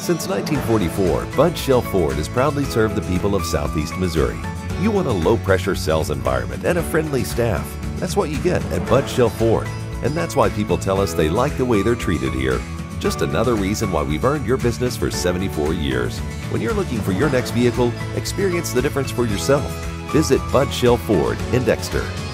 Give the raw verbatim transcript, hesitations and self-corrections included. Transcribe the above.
Since nineteen forty-four, Bud Shell Ford has proudly served the people of Southeast Missouri. You want a low-pressure sales environment and a friendly staff. That's what you get at Bud Shell Ford. And that's why people tell us they like the way they're treated here. Just another reason why we've earned your business for seventy-four years. When you're looking for your next vehicle, experience the difference for yourself. Visit Bud Shell Ford in Dexter.